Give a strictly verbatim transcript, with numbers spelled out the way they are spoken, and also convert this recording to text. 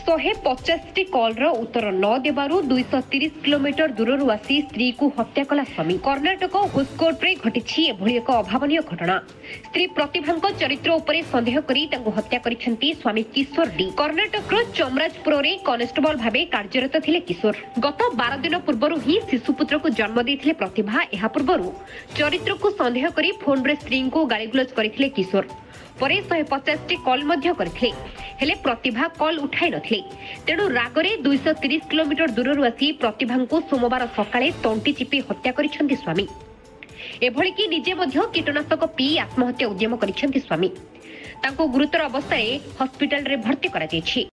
शहे पचास कॉल उत्तर न देवारु दुईश तीस किलोमीटर दूर आसी स्त्री को हत्या कला स्वामी। कर्णाटक हुस्कोट रे घटी एभली एक अभावनीय घटना। स्त्री प्रतिभा चरित्र उपरे संदेह करी हत्या करिसेंती स्वामी किशोर डी। कर्णाटक चमराजपुर रे कनेस्टेबल भावे कार्यरत थिले किशोर। गत बारह दिन पूर्व ही शिशुपुत्र को जन्म देथिले प्रतिभा। एहा पूर्व चरित्र को संदेह करी फोन रे स्त्री को गालीगुलज करथिले किशोर। परे शहे पचास कॉल मध्य करथिले हेले प्रतिभा कॉल उठाई नथिले। तेणु रागरे दुईश तीस किलोमीटर दूर आसी प्रतिभा को सोमवार सकाळे तंटी चिपी हत्या करिसेंती स्वामी। एभली कि निजे मध्य कीटनाशक पी आत्महत्या उद्यम करिसेंती स्वामी। तांको गुरुतर अवस्था हॉस्पिटल रे भर्ती करा जायछि।